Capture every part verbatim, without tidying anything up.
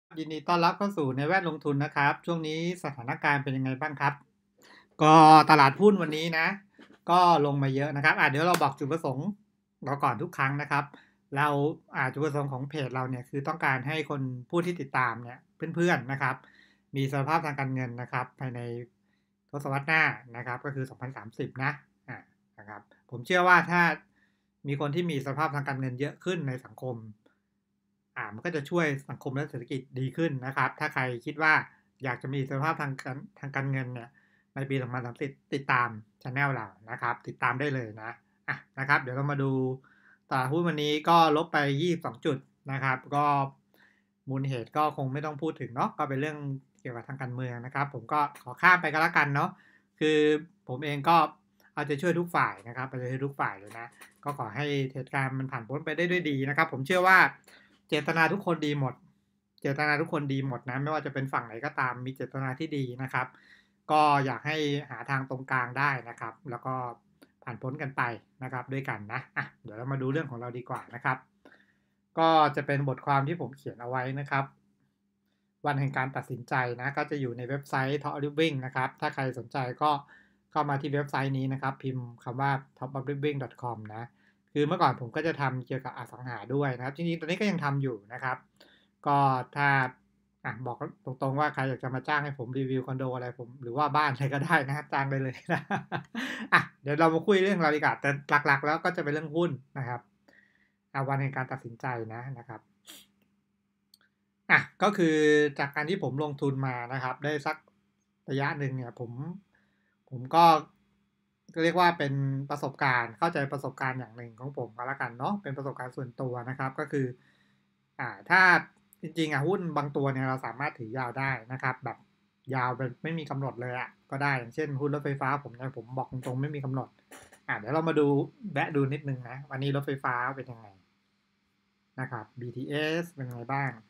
ยินดีต้อนรับเข้าสู่ในแวดลงทุนนะครับช่วงนี้สถานการณ์เป็นยังไงบ้างครับก็ตลาดหุ้นวันนี้นะก็ลงมาเยอะนะครับอ่ะเดี๋ยวเราบอกจุดประสงค์เราก่อนทุกครั้งนะครับเราอ่าจุดประสงค์ของเพจเราเนี่ยคือต้องการให้คนผู้ที่ติดตามเนี่ยเพื่อนๆนะครับมีสภาพทางการเงินนะครับภายในทศวรรษหน้านะครับก็คือสองพันสามสิบนะอ่านะครับผมเชื่อว่าถ้ามีคนที่มีสภาพทางการเงินเยอะขึ้นในสังคม อ่ามันก็จะช่วยสังคมและเศรษฐกิจดีขึ้นนะครับถ้าใครคิดว่าอยากจะมีสภาพทางการทางการเงินเนี่ยในปีสองพันสามสิบติดตามช anel เรานะครับติดตามได้เลยนะอ่ะนะครับเดี๋ยวเรามาดูตลาดหุ้นวันนี้ก็ลบไปยี่สิบสองจุดนะครับก็มูลเหตุก็คงไม่ต้องพูดถึงเนาะก็เป็นเรื่องเกี่ยวกับทางการเมืองนะครับผมก็ขอข้ามไปก็แล้วกันเนาะคือผมเองก็เอาใจช่วยทุกฝ่ายนะครับเอาใจช่วยทุกฝ่ายเลยนะก็ขอให้เหตุการณ์มันผ่านพ้นไปได้ด้วยดีนะครับผมเชื่อว่า เจตนาทุกคนดีหมด เจตนาทุกคนดีหมดนะไม่ว่าจะเป็นฝั่งไหนก็ตามมีเจตนาที่ดีนะครับก็อยากให้หาทางตรงกลางได้นะครับแล้วก็ผ่านพ้นกันไปนะครับด้วยกันนะอ่ะเดี๋ยวเรามาดูเรื่องของเราดีกว่านะครับก็จะเป็นบทความที่ผมเขียนเอาไว้นะครับวันแห่งการตัดสินใจนะก็จะอยู่ในเว็บไซต์ Top of Living นะครับถ้าใครสนใจก็เข้ามาที่เว็บไซต์นี้นะครับพิมพ์คำว่า ท็อป ออฟ ลิฟวิ่ง ดอท คอม นะคือเมื่อก่อนผมก็จะทำเกี่ยวกับอสังหาด้วยนะครับจริงๆตอนนี้ก็ยังทำอยู่นะครับก็ถ้าอ่ะบอกตรงๆว่าใครอยากจะมาจ้างให้ผมรีวิวคอนโดอะไรผมหรือว่าบ้านอะไรก็ได้นะจ้างได้เลยนะอ่ะเดี๋ยวเรามาคุยเรื่องเราดีกว่าแต่หลักๆแล้วก็จะเป็นเรื่องหุ้นนะครับอาวันในการตัดสินใจนะนะครับอ่ะก็คือจากการที่ผมลงทุนมานะครับได้สักระยะหนึ่งเนี่ยผมผมก็เรียกว่าเป็นประสบการณ์เข้าใจประสบการณ์อย่างหนึ่งของผมก็แล้วกันเนาะเป็นประสบการณ์ส่วนตัวนะครับก็คืออ่าถ้าจริงๆอ่ะหุ้นบางตัวเนี่ยเราสามารถถือยาวได้นะครับแบบยาวเป็นไม่มีกำหนดเลยอ่ะก็ได้อย่างเช่นหุ้นรถไฟฟ้าผมเนี่ยผมบอกตรงๆไม่มีกำหนดอ่าเดี๋ยวเรามาดูแวะดูนิดนึงนะวันนี้รถไฟฟ้าเป็นยังไงนะครับ บี ที เอส เป็นไงบ้าง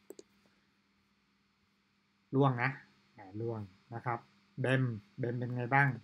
ร่วงนะอ่าร่วงนะครับเบมเบมเป็นไงบ้าง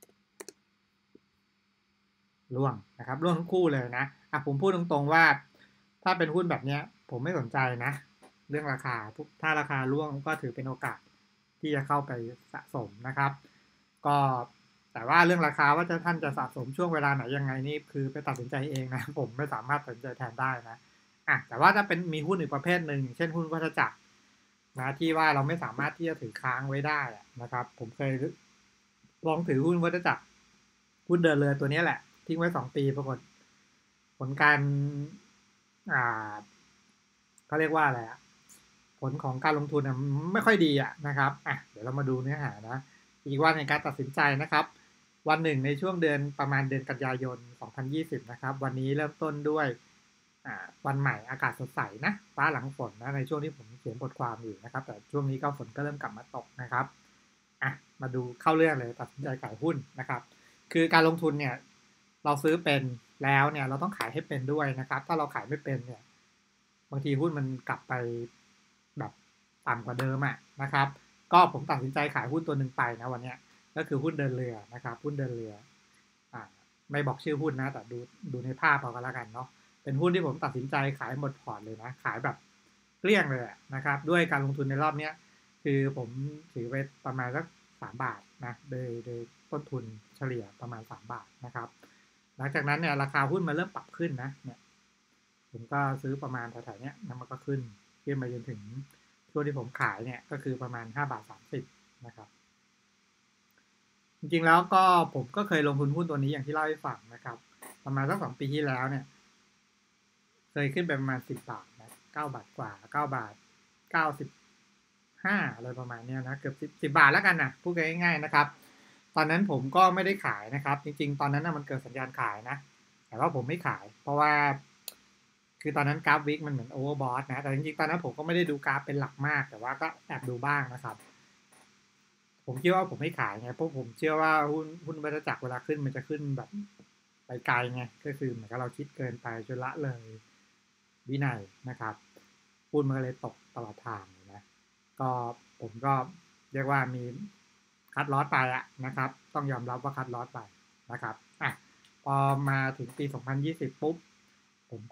ร่วงนะครับร่วงทั้งคู่เลยนะอ่ะผมพูดตรงๆว่าถ้าเป็นหุ้นแบบเนี้ยผมไม่สนใจนะเรื่องราคาถ้าราคาร่วงก็ถือเป็นโอกาสที่จะเข้าไปสะสมนะครับก็แต่ว่าเรื่องราคาว่าจะท่านจะสะสมช่วงเวลาไหนยังไงนี่คือไปตัดสินใจเองนะผมไม่สามารถตัดสินใจแทนได้นะอ่ะแต่ว่าถ้าเป็นมีหุ้นอีกประเภทหนึ่งเช่นหุ้นวัฏจักร นะที่ว่าเราไม่สามารถที่จะถือค้างไว้ได้นะครับผมเคยลองถือหุ้นวัฏจักรหุ้นเดินเรือตัวนี้แหละทิ้งไว้สองปีปรากฏผลการอ่าเขาเรียกว่าอะไรอะผลของการลงทุนนะไม่ค่อยดีอะนะครับอ่ะเดี๋ยวเรามาดูเนื้อหานะอีกวันในการตัดสินใจนะครับวันหนึ่งในช่วงเดือนประมาณเดือนกันยายนสองพันยี่สิบนะครับวันนี้เริ่มต้นด้วย อ่าวันใหม่อากาศสดใสนะฟ้าหลังฝนนะในช่วงที่ผมเขียนบทความอยู่นะครับแต่ช่วงนี้ก็ฝนก็เริ่มกลับมาตกนะครับอ่ะมาดูเข้าเรื่องเลยตัดสินใจขายหุ้นนะครับคือการลงทุนเนี่ยเราซื้อเป็นแล้วเนี่ยเราต้องขายให้เป็นด้วยนะครับถ้าเราขายไม่เป็นเนี่ยบางทีหุ้นมันกลับไปแบบต่ำกว่าเดิมอ่ะนะครับก็ผมตัดสินใจขายหุ้นตัวหนึ่งไปนะวันเนี้ยก็คือหุ้นเดินเรือนะครับหุ้นเดินเรืออ่าไม่บอกชื่อหุ้นนะแต่ดูดูในภาพเอาก็แล้วกันเนาะ เป็นหุ้นที่ผมตัดสินใจขายหมดพอร์ตเลยนะขายแบบเกลี้ยงเลยนะครับด้วยการลงทุนในรอบนี้คือผมถือไปประมาณสักสามบาทนะโดยโดยต้นทุนเฉลี่ยประมาณสามบาทนะครับหลังจากนั้นเนี่ยราคาหุ้นมันเริ่มปรับขึ้นนะเนี่ยผมก็ซื้อประมาณแถวๆนี้แล้วมันก็ขึ้นขึ้นมาจนถึงช่วงที่ผมขายเนี่ยก็คือประมาณห้าบาทสามสิบนะครับจริงๆแล้วก็ผมก็เคยลงทุนหุ้นตัวนี้อย่างที่เล่าให้ฟังนะครับประมาณสักสองปีที่แล้วเนี่ย เคยขึ้นไปประมาณสิบบาทนะเก้าบาทกว่าเก้าบาทเก้าสิบห้าอะไรประมาณนี้นะเกือบสิบสิบบาทแล้วกันนะพูดง่ายๆนะครับตอนนั้นผมก็ไม่ได้ขายนะครับจริงๆตอนนั้นนะมันเกิดสัญญาณขายนะแต่ว่าผมไม่ขายเพราะว่าคือตอนนั้นกราฟวิกมันเหมือนโอเวอร์บอทนะแต่จริงๆตอนนั้นผมก็ไม่ได้ดูกราฟเป็นหลักมากแต่ว่าก็แอบดูบ้างนะครับผมคิดว่าผมไม่ขายไงเพราะผมเชื่อว่าหุ้นหุ้นวัฏจักรเวลาขึ้นมันจะขึ้นแบบไปไกลไงก็คือเหมือนกับเราคิดเกินไปจนละเลยวินัยนะครับหุ้นมันก็เลยตกตลอดทางนะก็ผมก็เรียกว่ามีคัดลอสไปอะนะครับต้องยอมรับว่าคัดลอสไปนะครับอ่ะพอมาถึงปีสองพันยี่สิบปุ๊บผมก็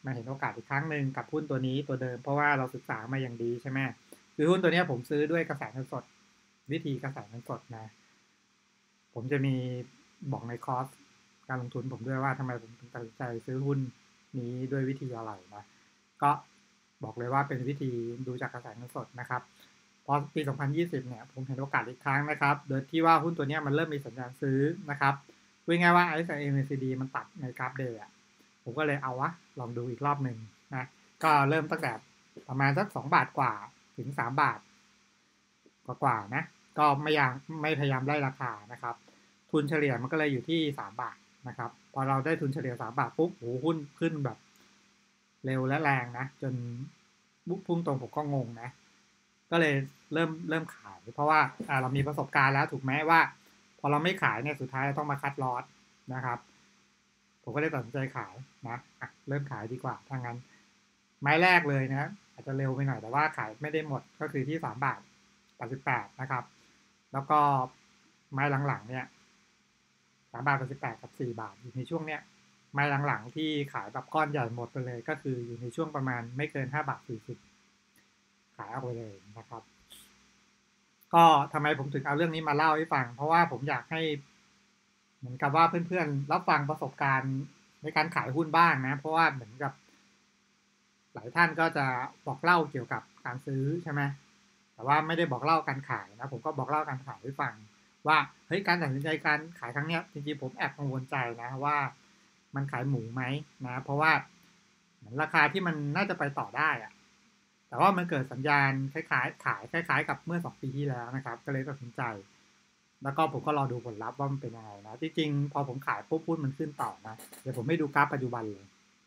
มาเห็นโอกาสอีกครั้งหนึ่งกับหุ้นตัวนี้ตัวเดิมเพราะว่าเราศึกษามาอย่างดีใช่ไหมคือหุ้นตัวนี้ผมซื้อด้วยกระแสเงินสดวิธีกระแสเงินสดนะผมจะมีบอกในคอร์สการลงทุนผมด้วยว่าทำไมผมถึงตัดสินใจซื้อหุ้นนี้ด้วยวิธีอะไรนะก็บอกเลยว่าเป็นวิธีดูจากกระแสเงินสดนะครับพอปีสองพันยี่สิบเนี่ยผมเห็นโอกาสอีกครั้งนะครับโดยที่ว่าหุ้นตัวนี้มันเริ่มมีสัญญาณซื้อนะครับพูดง่ายว่า ไอ เอส แอนด์ พี ซี ดี มันตัดในกราฟเดย์ผมก็เลยเอาวะลองดูอีกรอบหนึ่งนะก็เริ่มตั้งแต่ประมาณสักสองบาทกว่าถึงสามบาทกว่าๆนะก็ไม่ยังไม่พยายามไล่ราคานะครับทุนเฉลี่ยมันก็เลยอยู่ที่สามบาทนะครับพอเราได้ทุนเฉลี่ยสามบาทปุ๊บโอ้หุ้นขึ้นแบบเร็วและแรงนะจนบุกพุ่งตรงผมก็งงนะก็เลยเริ่มเริ่มขายเพราะว่าเรามีประสบการณ์แล้วถูกไหมว่าพอเราไม่ขายเนี่ยสุดท้ายต้องมาคัดลอสนะครับผมก็เลยตัดสินใจขายนะอ่ะเริ่มขายดีกว่าถ้างั้นไม้แรกเลยนะอาจจะเร็วไปหน่อยแต่ว่าขายไม่ได้หมดก็คือที่สามบาทแปดสิบแปดนะครับแล้วก็ไม้หลังๆเนี่ยสามบาทแปดสิบแปดกับสี่บาทอยู่ในช่วงเนี้ยไม้หลังๆที่ขายแบบก้อนใหญ่หมดไปเลยก็คืออยู่ในช่วงประมาณไม่เกินห้าบาทสี่สิบขายออกไปเลยนะครับก็ทำไมผมถึงเอาเรื่องนี้มาเล่าให้ฟังเพราะว่าผมอยากให้เหมือนกับว่าเพื่อนๆรับฟังประสบการณ์ในการขายหุ้นบ้างนะเพราะว่าเหมือนกับหลายท่านก็จะบอกเล่าเกี่ยวกับการซื้อใช่ไหมแต่ว่าไม่ได้บอกเล่าการขายนะผมก็บอกเล่าการขายให้ฟังว่าเฮ้ยการตัดสินใจการขายครั้งนี้จริงๆผมแอบกังวลใจนะว่ามันขายหมูไหมนะเพราะว่าเหมือนราคาที่มันน่าจะไปต่อได้อะแต่ว่ามันเกิดสัญญาณคล้ายๆขายคล้ายๆกับเมื่อสองปีที่แล้วนะครับก็เลยตัดสินใจแล้วก็ผมก็รอดูผลลัพธ์ว่ามันเป็นยังไงนะจริงๆพอผมขายปุ๊บหุ้นมันขึ้นต่อนะเดี๋ยวผมไม่ดูกราฟปัจจุบันเลย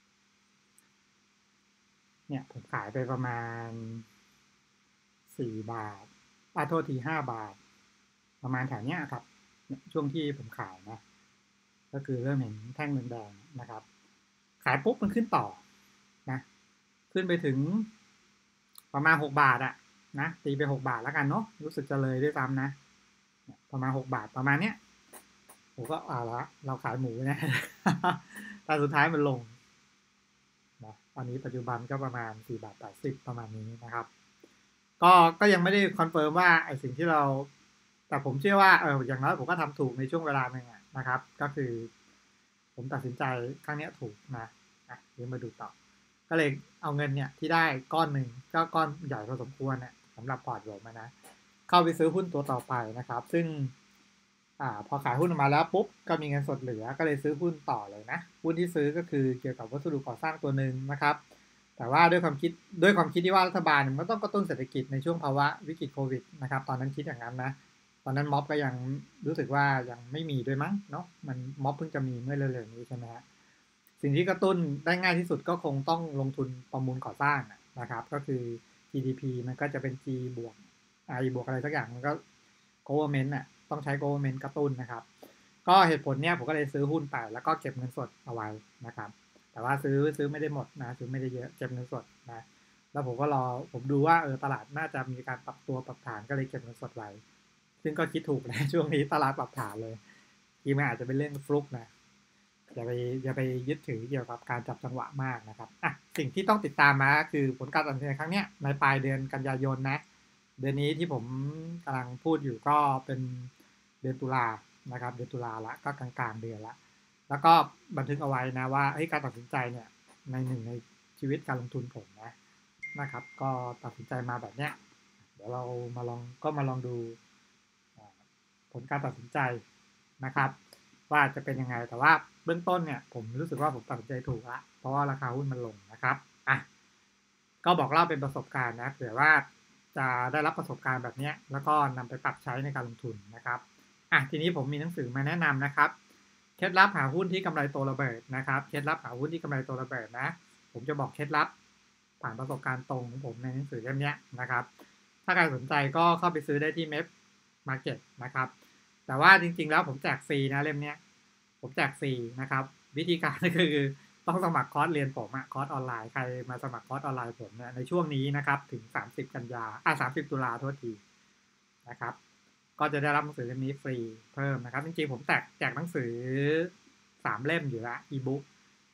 เนี่ยผมขายไปประมาณสี่บาทอ่าโทษทีห้าบาทประมาณแถวเนี้ยครับช่วงที่ผมขายนะก็คือเริ่มเห็นแท่งแดงๆนะครับขายปุ๊บมันขึ้นต่อนะขึ้นไปถึงประมาณหกบาทอะนะตีไปหกบาทแล้วกันเนาะรู้สึกจะเลยด้วยซ้ำนะประมาณหกบาทประมาณเนี้ยผมก็เอาละเราขายหมูนะแต่สุดท้ายมันลงนะตอนนี้ปัจจุบันก็ประมาณสี่บาทแปดสิบประมาณนี้นะครับก็ก็ยังไม่ได้คอนเฟิร์มว่าไอ้สิ่งที่เราแต่ผมเชื่อว่าเอออย่างน้อยผมก็ทำถูกในช่วงเวลาหนึ่งนะครับก็คือผมตัดสินใจครั้งนี้ถูกนะอ่ะเดี๋ยวมาดูต่อก็เลยเอาเงินเนี่ยที่ได้ก้อนหนึ่งก็ก้อนใหญ่พอสมควรเนี่ยสำหรับพอร์ตผมนะเข้าไปซื้อหุ้นตัวต่อไปนะครับซึ่งอ่าพอขายหุ้นออกมาแล้วปุ๊บก็มีเงินสดเหลือก็เลยซื้อหุ้นต่อเลยนะหุ้นที่ซื้อก็คือเกี่ยวกับวัสดุก่อสร้างตัวหนึ่งนะครับแต่ว่าด้วยความคิดด้วยความคิดที่ว่ารัฐบาลมันต้องกระตุ้นเศรษฐกิจในช่วงภาวะวิกฤตโควิดนะครับตอนนั้นคิดอย่างนั้นนะตอนนั้นม็อบก็ยังรู้สึกว่ายังไม่มีด้วยมั้งเนาะมันม็อบเพิ่งจะมีเมื่อเร็วๆนี้ใช่ไหมฮะสิ่งที่กระตุ้นได้ง่ายที่สุดก็คงต้องลงทุนประมูลก่อสร้างนะครับก็คือ จี ดี พี มันก็จะเป็น G บวก I บวกอะไรสักอย่างมันก็ government น่ะต้องใช้ government กระตุ้นนะครับก็เหตุผลเนี้ยผมก็เลยซื้อหุ้นไปแล้วก็เก็บเงินสดเอาไว้นะครับแต่ว่าซื้อซื้อไม่ได้หมดนะซื้อไม่ได้เยอะเก็บเงินสดนะแล้วผมก็รอผมดูว่าเออตลาดน่าจะมีการปรับตัวปรับฐานก็เลยเก็บเงินสดไว้ซึ่งก็คิดถูกนะช่วงนี้ตลาดปรับฐานเลยทีมันอาจจะเป็นเรื่องฟลุกนะอย่าไปอย่าไปยึดถือเกี่ยวกับการจับจังหวะมากนะครับอ่ะสิ่งที่ต้องติดตามมาคือผลการตัดสินใจครั้งเนี้ยในปลายเดือนกันยายนนะเดือนนี้ที่ผมกำลังพูดอยู่ก็เป็นเดือนตุลานะครับเดือนตุลาละก็กลางๆเดือนละแล้วก็บันทึกเอาไว้นะว่าการตัดสินใจเนี่ยในหนึ่งในชีวิตการลงทุนผมนะนะครับก็ตัดสินใจมาแบบเนี้ยเดี๋ยวเรามาลองก็มาลองดูผลการตัดสินใจนะครับว่าจะเป็นยังไงแต่ว่าเบื้องต้นเนี่ยผมรู้สึกว่าผมตัดสินใจถูกละเพราะว่าราคาหุ้นมันลงนะครับอ่ะก็บอกเล่าเป็นประสบการณ์นะเผื่อว่าจะได้รับประสบการณ์แบบนี้แล้วก็นำไปปรับใช้ในการลงทุนนะครับอ่ะทีนี้ผมมีหนังสือมาแนะนำนะครับเคล็ดลับหาหุ้นที่กำไรโตระเบิดนะครับเคล็ดลับหาหุ้นที่กำไรโตระเบิดนะผมจะบอกเคล็ดลับผ่านประสบการณ์ตรงของผมในหนังสือเล่มนี้นะครับถ้าใครสนใจก็เข้าไปซื้อได้ที่ เมฟ Market นะครับแต่ว่าจริงๆแล้วผมแจกฟรีนะเล่มนี้ผมแจกฟรีนะครับวิธีการก็คือต้องสมัครคอร์สเรียนผมอะคอร์สออนไลน์ใครมาสมัครคอร์สออนไลน์ผมเนี่ยในช่วงนี้นะครับถึงสามสิบกันยาอ่ะสามสิบตุลาโทษทีนะครับก็จะได้รับหนังสือเล่มนี้ฟรีเพิ่มนะครับจริงๆผมแจกแจกหนังสือสามเล่มอยู่ละอีบุ๊ก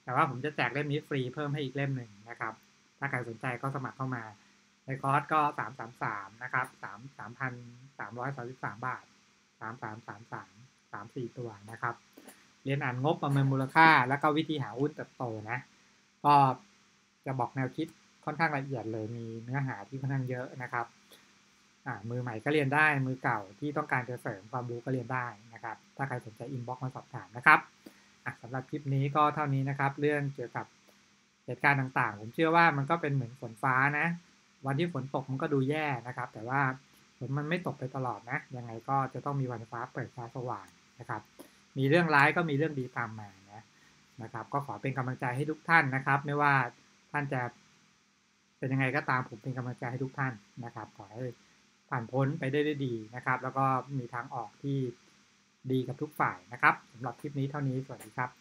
แต่ว่าผมจะแจกเล่มนี้ฟรีเพิ่มให้อีกเล่มหนึ่งนะครับถ้าใครสนใจก็สมัครเข้ามาในคอร์สก็สามสามสามนะครับสามสามพันสามร้อยสามสิบสามบาทสามสามสามสามสามสี่ตัวนะครับเรียนอ่านงบประเมินมูลค่าแล้วก็วิธีหาหุ้นเติบโตนะก็จะบอกแนวคิดค่อนข้างละเอียดเลยมีเนื้อหาที่ค่อนข้างเยอะนะครับอ่ามือใหม่ก็เรียนได้มือเก่าที่ต้องการจะเสริมความรู้ก็เรียนได้นะครับถ้าใครสนใจอินบ็อกซ์มาสอบถามนะครับสำหรับคลิปนี้ก็เท่านี้นะครับเรื่องเกี่ยวกับเหตุการณ์ต่างๆผมเชื่อว่ามันก็เป็นเหมือนฝนฟ้านะวันที่ฝนตกมันก็ดูแย่นะครับแต่ว่าฝนมันไม่ตกไปตลอดนะยังไงก็จะต้องมีวันฟ้าเปิดฟ้าสว่างนะครับมีเรื่องร้ายก็มีเรื่องดีตามมานะนะครับก็ขอเป็นกำลังใจให้ทุกท่านนะครับไม่ว่าท่านจะเป็นยังไงก็ตามผมเป็นกำลังใจให้ทุกท่านนะครับขอให้ผ่านพ้นไปได้ด้วยดีนะครับแล้วก็มีทางออกที่ดีกับทุกฝ่ายนะครับสำหรับคลิปนี้เท่านี้สวัสดีครับ